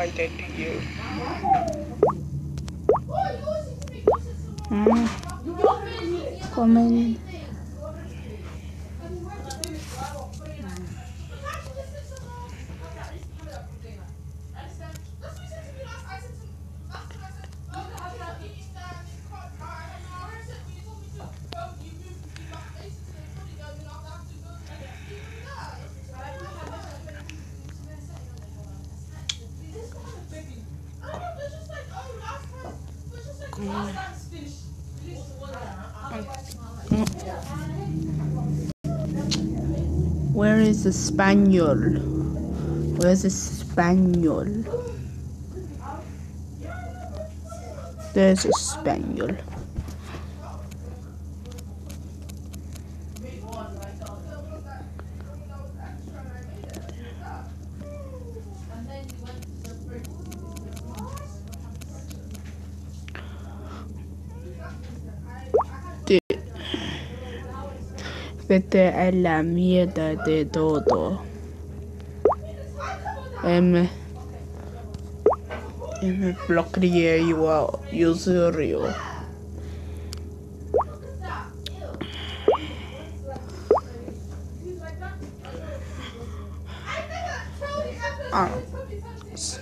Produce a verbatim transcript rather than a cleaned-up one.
like that to you. Mm. Comen. Where is the Spaniel? Where's the Spaniel? There's a Spaniel. Vete a la mierda de todo. M. M bloqueé igual. Yo serio. Ah.